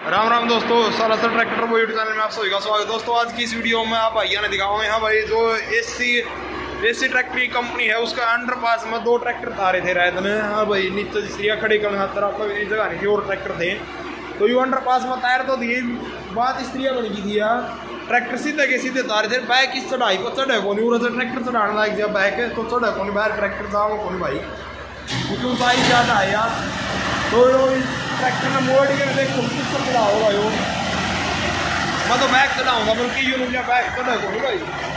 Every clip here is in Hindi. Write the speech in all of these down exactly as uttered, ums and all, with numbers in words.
राम राम दोस्तों, सालासर ट्रैक्टर वो यूट्यूब चैनल में आप सभी का स्वागत है। दोस्तों आज की इस वीडियो में आप भैया ने दिखाऊंगा यहाँ भाई जो एसी एसी ट्रैक्टर की कंपनी है उसका अंडरपास में दो ट्रैक्टर तारे थे रात में। हाँ भाई नीचे स्त्रियाँ खड़े करने तरफ जगह नहीं थी और ट्रैक्टर थे तो ये अंडरपास में तार तो दिए बात स्त्रियाँ बन गई थी यार। ट्रैक्टर सीधे के सीधे तारे थे बैक इस चढ़ाई को चढ़े को नहीं उड़ा ट्रैक्टर चढ़ाने लग गया बैक तो चढ़े को नहीं बाहर ट्रैक्टर जाओ को नहीं भाई क्योंकि ऊंचाई ज़्यादा है यार। तो ट्रैक्टर में मोड़ के देखो किस पर चढ़ा होगा यो मैं तो बैक चढ़ाऊँगा बल्कि यूँ मुझे बैक चढ़े को नहीं भाई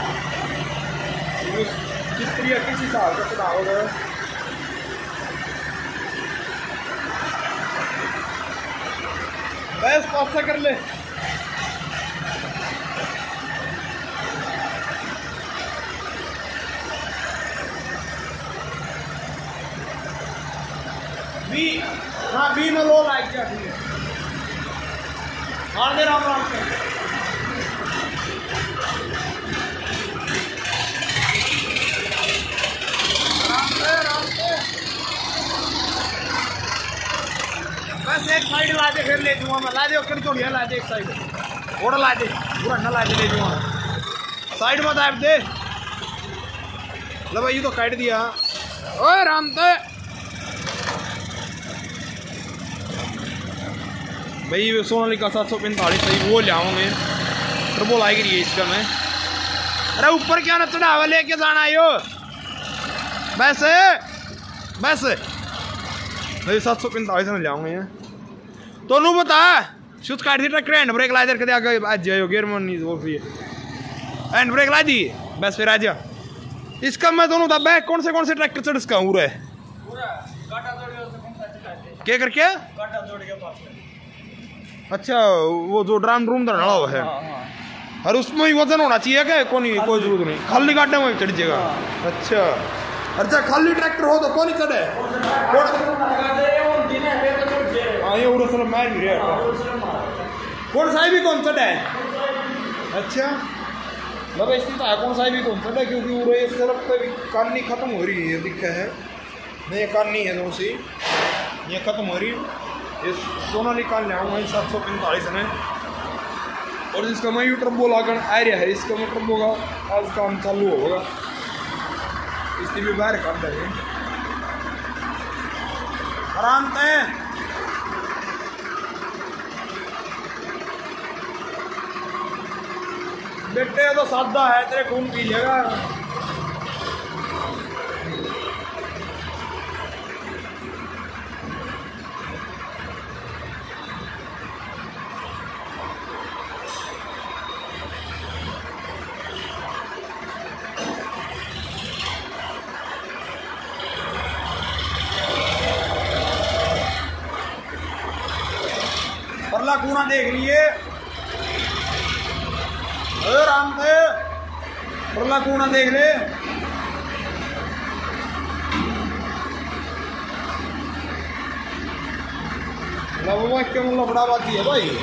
किस तरीके किस हिसाब से चढ़ा होगा। बस पास कर ले बी हाँ बी में लो लाइक क्या ठीक है मार दे राम राम से राम से राम से बस एक साइड ला दे फिर ले दूंगा मैं ला दे कर छोड़िया ला दे एक साइड और ला दे पूरा न ला दे ले दूंगा साइड में दाब दे लो भाई ये तो काट दिया। ओए राम से भाई सोनालिका सात सौ पैंतालीस सही वो लाऊंगे ट्रबो लाई रही है इसका मैं। अरे ऊपर क्या ना चढ़ावा लेके जाना यो बस बस भाई सात सौ पैंतालीस में लाऊंगे तो नू बता शुद्ध काट दी ट्रैक्टर हैंड ब्रेक ला दे आगे आज जाओ गियर में नहीं वो फिर हैंड ब्रेक ला दी बस फिर आ जा इसका मैं दोनों था बैक कौन से कौन से ट्रैक्टर चढ़ इसका पूरा है क्या करके अच्छा वो जो ड्राम ड्रूम धरना हुआ है और उसमें ही वजन होना चाहिए क्या कोई कोई जरूरत नहीं खाली गाड़ने में चढ़ जाएगा। अच्छा अच्छा खाली ट्रैक्टर हो तो कौन ही चढ़े हाँ ये उड़ो चलो मैं नहीं रहा कौन सा भी कौन चढ़े। अच्छा मतलब इसकी तो कौन सा भी कौन चढ़े क्योंकि वो ये सिर्फ काननी खत्म हो रही है दिखा है नहीं काननी है तो सी ये खत्म हो रही इस सोनालिका ले आऊँगा सात सौ पैंतालीस में और जिसका मैं यू ट्रबो लागन आ रहा है इसका मैं ट्रबो का आज काम चालू होगा इसकी भी बाहर कर देंगे आराम से। बेटे तो सादा है तेरे खून पी लेगा। परला कूना देख लिए राम से परला कूना देख ले क्यों लफड़ा बाती है भाई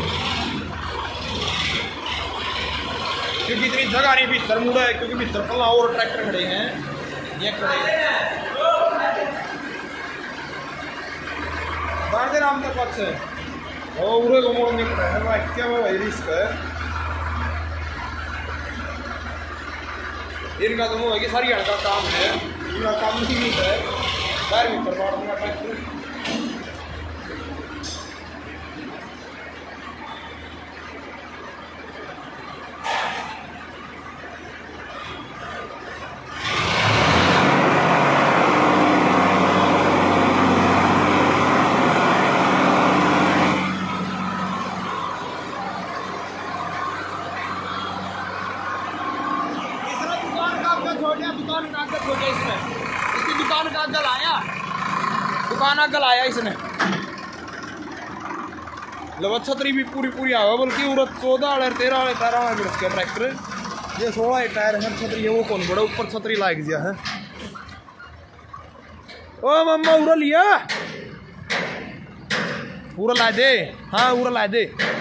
क्योंकि इतनी जगह नहीं भीतर मुड़ा है क्योंकि भीतर पल्ला और ट्रैक्टर खड़े हैं ये खड़े बाहर राम के पास है और उरे को मोड़ने का है भाई क्या भाई रिस्क है इनका तो वो है कि सारी हड़ का काम है इनका काम नहीं है बाहर भीतर बाहर दूंगा ट्रैक्टर। दुकान का आगल हो गया इसने इसकी दुकान का आगल आया दुकान आगल आया इसने लो छतरी भी पूरी पूरी आवा बल्कि उरत चौदह वाले तेरह वाले तेरह वाले बरस के ट्रैक्टर ये सोलह टायर है छतरी है वो कौन बड़ा ऊपर छतरी लाग दिया है। ओ मम्मा उड़ा लिया पूरा ला दे हाँ पूरा ला दे।